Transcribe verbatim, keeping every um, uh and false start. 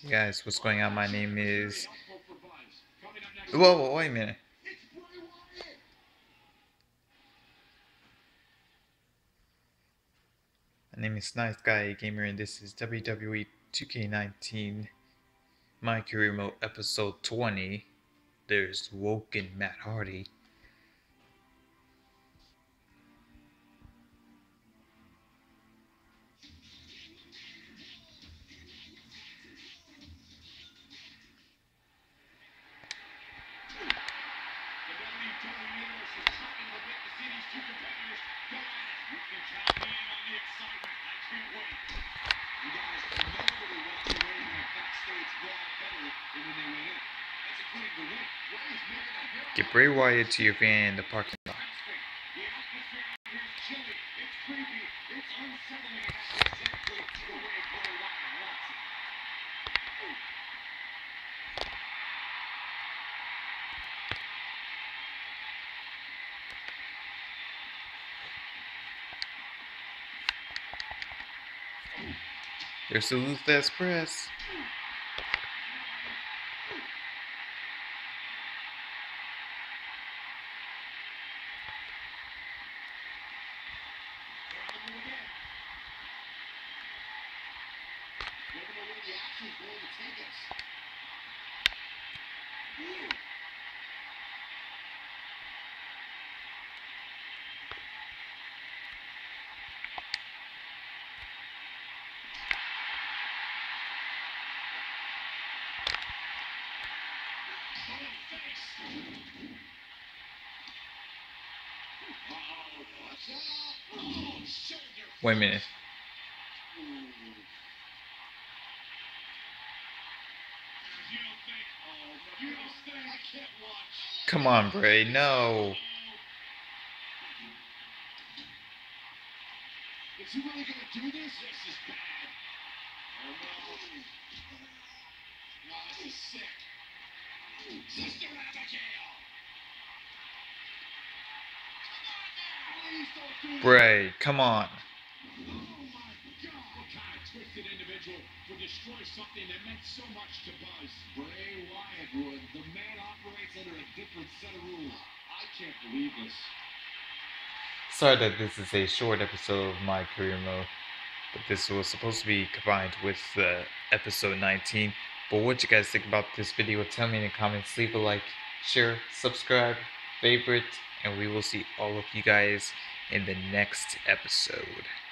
Hey guys, what's going on? My name is. Whoa, whoa, wait a minute. My name is Nice Guy Gamer, and this is W W E two K nineteen My Career Mode Episode twenty. There's Woken Matt Hardy. Get Bray Wyatt to your van in the parking lot. There's the Ruthless Press. Wait a minute. Come on, Bray, no. Is he really gonna do this? This is bad. Oh no. No, this is sick. Sister Abigail! Come on now! Please don't do this! Bray, come on. Oh my god! What kind of twisted individual would destroy something that meant so much to Buzz? Bray Wyatt would. The man operates under a different set of rules. I can't believe this. Sorry that this is a short episode of My Career Mode, but this was supposed to be combined with uh, episode nineteen. But what you guys think about this video? Tell me in the comments. Leave a like, share, subscribe, favorite, and we will see all of you guys in the next episode.